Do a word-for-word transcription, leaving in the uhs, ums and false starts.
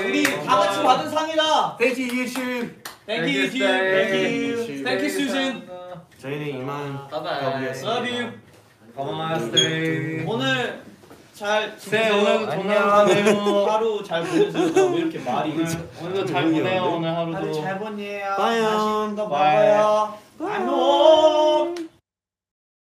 우리 다 같이 받은 상이다. Thank you YouTube. Thank you YouTube. Thank you. Thank you Susan. 저희는 이만 가보겠습니다. Love you. 고마웠어요. 오늘 잘 네, 오늘 안녕. 하루 잘 보내세요. 왜 이렇게 말이 오늘도 잘 보내요. 오늘 하루도. 하루 잘 보내요. 빠이요. 맛있는 거 먹어요. 안녕.